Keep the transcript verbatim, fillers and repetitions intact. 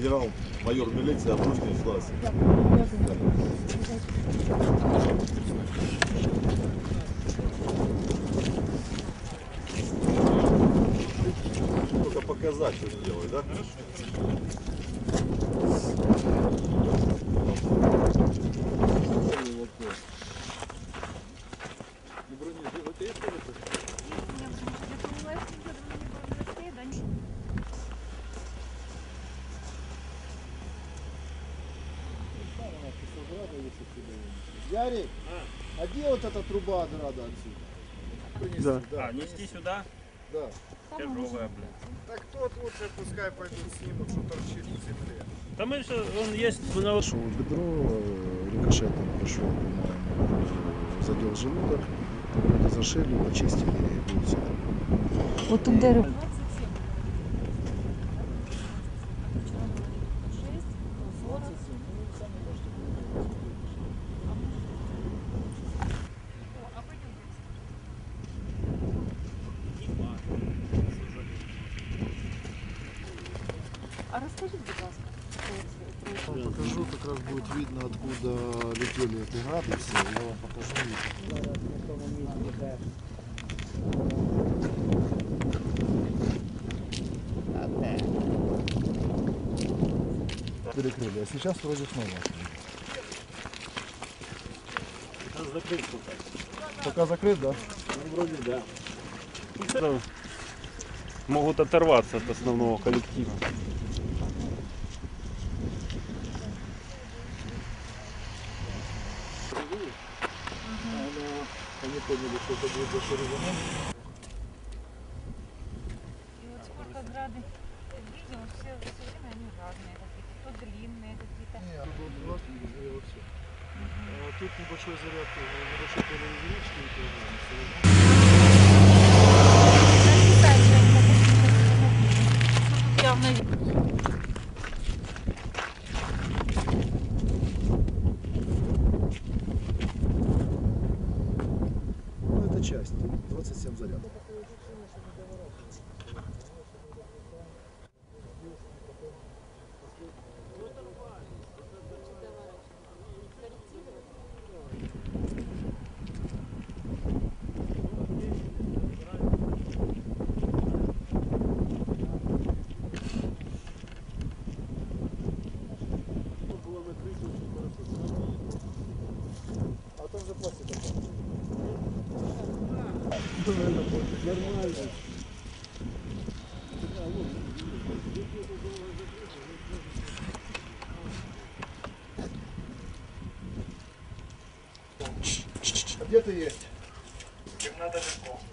генерал-майор милиции Обручный Слас. Только показать, что они делают, да? Ярик, а где вот эта труба надо отсюда? Да. Да. А, нести сюда? Да. Тяжелая, блядь. Так тот лучше пускай пойдут снимут, что торчит в земле. Там еще он есть, на Шел бедро, рикошетом прошел, по-моему, задел желудок, вроде зашили, почистили и будет все. Вот тут дерево. А расскажите, пожалуйста. Я вам покажу, как раз будет видно, откуда летели эти грады все. Я вам покажу. Перекрыли, а сейчас вроде снова. закрыть пока. Пока закрыт, да? Ну, вроде да. Могут оторваться от основного коллектива. Они поняли, что это будет большой резонанс. И вот сколько грады видел, все, все время они разные какие-то, то длинные какие-то. Нет, тут вот все. А тут небольшой заряд, небольшой полуразрядчик, и то явно. Ну, это часть, двадцать семь зарядов. А там же пластик. Нормально. А где ты есть? Им надо легко.